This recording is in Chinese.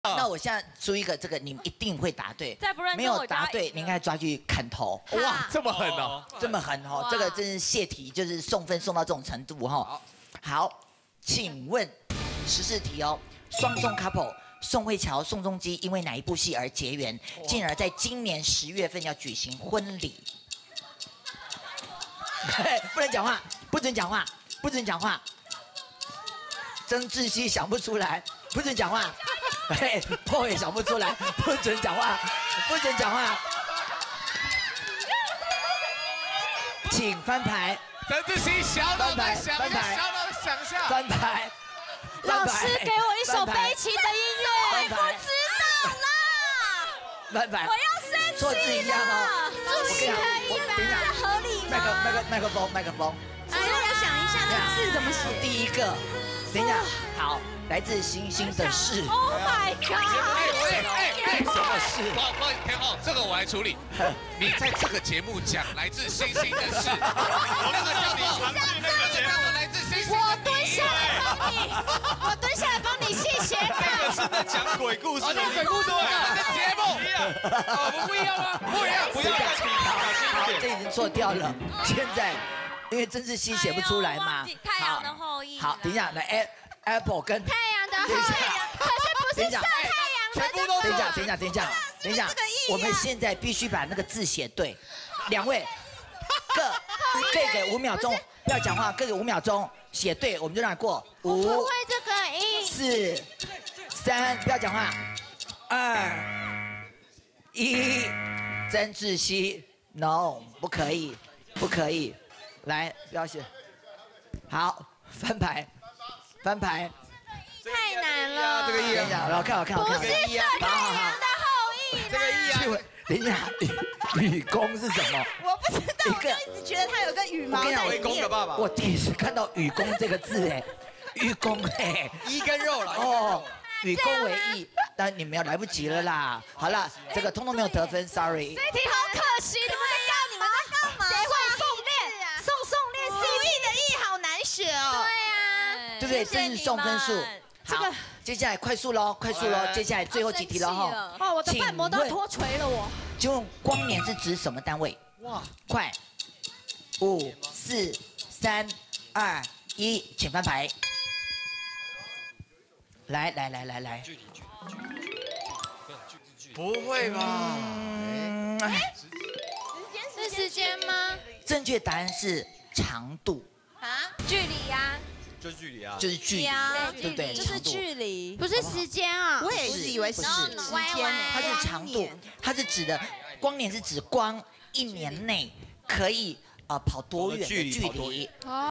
那我现在出一个这个，你们一定会答对。 再不认真没有答对，你应该抓去砍头。 哇，这么狠哦！ 这么狠哦！这个真是泄题，就是送分送到这种程度哈。好，请问14题哦，双宋 couple 宋慧乔、宋仲基因为哪一部戏而结缘，进而在今年10月份要举行婚礼？不能讲话，不准讲话，不准讲话。曾志熙想不出来，不准讲话。破也想不出来，不准讲话，不准讲话。请翻牌。 曾志熙小脑袋想一下，小脑袋想一下。 翻牌。 老师给我一首悲情的音乐，我不知道啦。 翻牌。 我要生气了。 错字一样哦。 我跟你讲， 等一下， 合理吗？ 麦克风。 哎，让我想一下那个字怎么写。 第一个，等一下，好，来自星星的事。 Oh my god！ 什么事？ 不好意思，田浩，这个我来处理。你在这个节目讲来自星星的事，我那个叫你尝试那个节目来自星星。 我蹲下来帮你，我蹲下来帮你，谢谢。 这个是在讲鬼故事的鬼故事的节目，不一样吗？不一样，不要好，这已经错掉了。现在，因为曾志熙写不出来嘛。 太阳的后裔。 好，等一下，来 Apple 跟太阳的后裔，可是不是晒太阳， 全部都等一下，我们现在必须把那个字写对。2位各给5秒钟，不要讲话，各给5秒钟，写对我们就让你过。5、 不会这个音。 4、3，不要讲话。2、1，曾志熙 ，No， 不可以，不可以。来，不要写。好，翻牌。 太难了。 这个意啊，我看。 不是晒太阳的后裔。 这个意啊。 等一下，雨公是什么？ 我不知道，我就一直觉得他有个羽毛在里面。 的爸爸。 我第一次看到雨公这个字，雨公一跟肉了。 哦，与公为义，但你们要来不及了啦。好了，这个通通没有得分 ，sorry。 这题好可惜，你们在干嘛？谁会送练？送练 ，CP 的义好难选哦。 对不对？这是送分数。好，接下来快速喽，接下来最后几题了哈。 哦，我的瓣膜都脱垂了我。 请问光年是指什么单位？哇，快！5、4、3、2、1，请翻牌。来， 不会吧？ 是时间吗？ 正确答案是长度。 距离呀。 就是距离啊， 就是距离，对不对？ 就是距离， 不是时间啊。 我也是以为是时间， 它是长度，它是指的光年是指光1年内可以跑多远的距离。